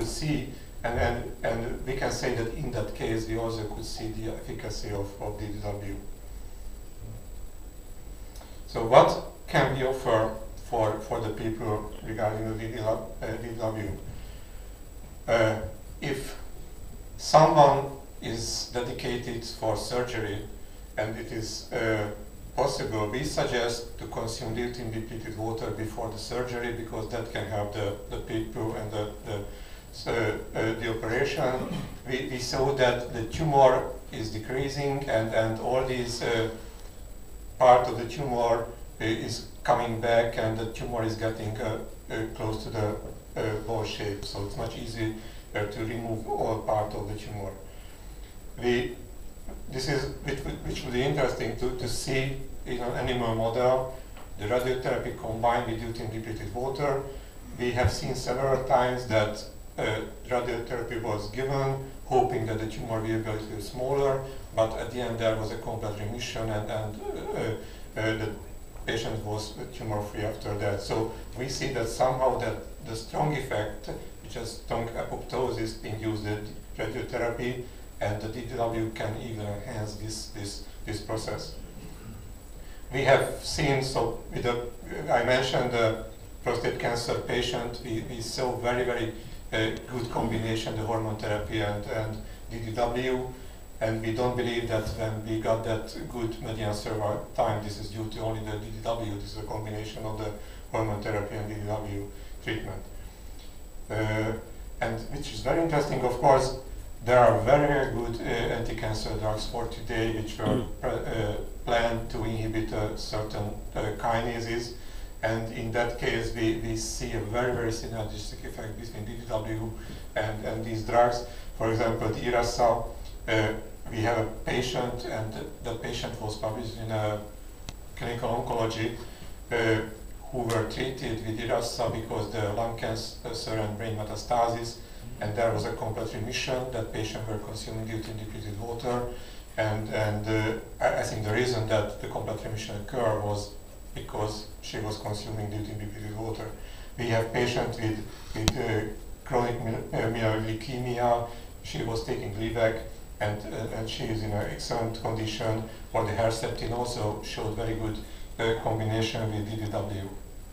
could see, and we can say that in that case we also could see the efficacy of DDW. So what can we offer for the people regarding the DDW? If someone is dedicated for surgery and it is possible, we suggest to consume deuterium depleted water before the surgery, because that can help the people and the operation. We saw that the tumor is decreasing, and all these part of the tumor is coming back, and the tumor is getting close to the ball shape, so it's much easier to remove all part of the tumor. This is which would be interesting to see in an animal model, the radiotherapy combined with deuterium depleted water. We have seen several times that radiotherapy was given, hoping that the tumor will be a little smaller, but at the end there was a complete remission, and the patient was tumor-free after that. So we see that somehow that the strong effect, which is strong apoptosis, induced the radiotherapy, and the DDW can even enhance this process. We have seen, so with I mentioned the prostate cancer patient, we saw very good combination, the hormone therapy and DDW, and we don't believe that when we got that good median survival time, this is due to only the DDW. This is a combination of the hormone therapy and DDW treatment. And which is very interesting, of course, there are very good anti-cancer drugs for today, which were planned to inhibit certain kinases, and in that case we see a very synergistic effect between DDW and these drugs. For example, the IRASA, we have a patient, and the patient was published in clinical oncology, who were treated with IRASA because the lung cancer and brain metastasis, and there was a complete remission. That patient were consuming deuterium depleted water, and I think the reason that the complete remission occurred was because she was consuming deuterium depleted water. We have patients with chronic myeloid leukemia. She was taking Gleevec, and she is in an excellent condition. Or the Herceptin also showed very good combination with DDW.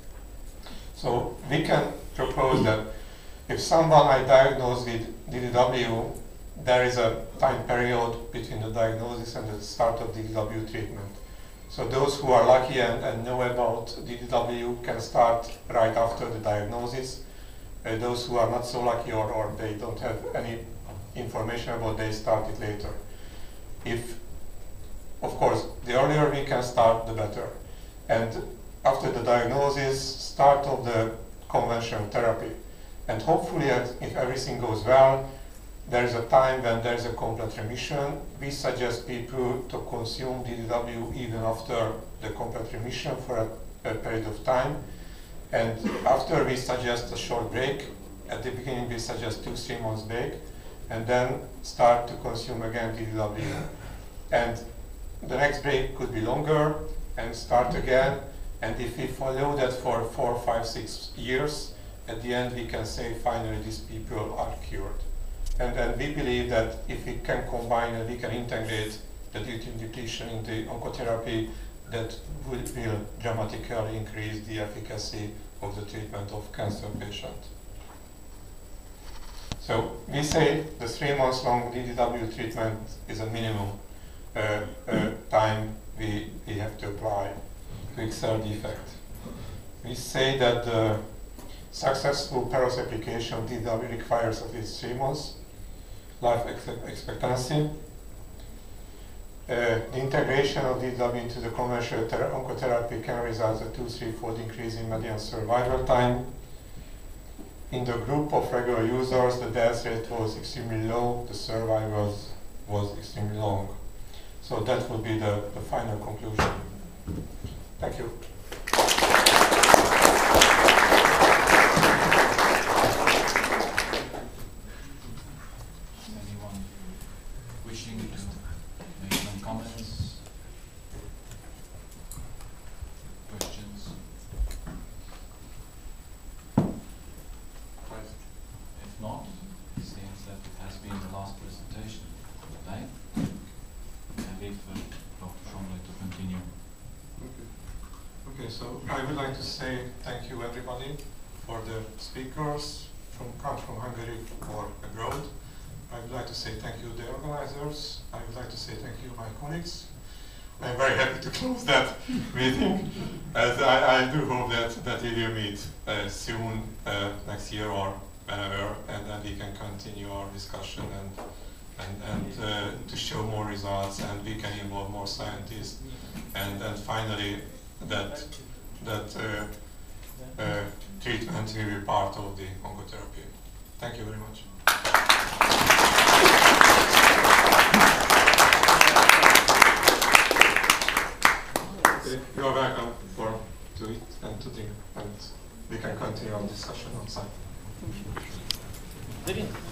So we can propose that if someone I diagnose with DDW, there is a time period between the diagnosis and the start of DDW treatment. So those who are lucky and know about DDW can start right after the diagnosis. Those who are not so lucky, or they don't have any information about, they start it later. If, of course, the earlier we can start, the better. And after the diagnosis, start of the conventional therapy. And hopefully, if everything goes well, there is a time when there is a complete remission. We suggest people to consume DDW even after the complete remission for a period of time. And after, we suggest a short break. At the beginning, we suggest 2-3 months break, and then start to consume again DDW. And the next break could be longer, and start again. And if we follow that for 4, 5, 6 years, at the end we can say finally these people are cured. And we believe that if we can combine and we can integrate the deuterium depletion into oncotherapy, that will dramatically increase the efficacy of the treatment of cancer patients. So we say the 3 months long DDW treatment is a minimum time we have to apply to exert the effect. We say that the successful Paros application of DDW requires at least 3 months life expectancy. The integration of DDW into the conventional oncotherapy can result in a 2-3-fold increase in median survival time. In the group of regular users, the death rate was extremely low, the survival was extremely long. So that would be the final conclusion. Thank you. Anyone wishing to make some comments, questions? If not, that it has been the last presentation for today. And leave Dr. Somlyai to continue. Okay, so I would like to say thank you everybody for the speakers come from Hungary or abroad. I would like to say thank you the organizers. I would like to say thank you my colleagues. I'm very happy to close that meeting, as I do hope that we will meet soon next year or whenever, and then we can continue our discussion and to show more results, and we can involve more scientists, and finally that treatment will be part of the oncotherapy. Thank you very much. You are welcome to eat and to drink, and we can continue our discussion outside.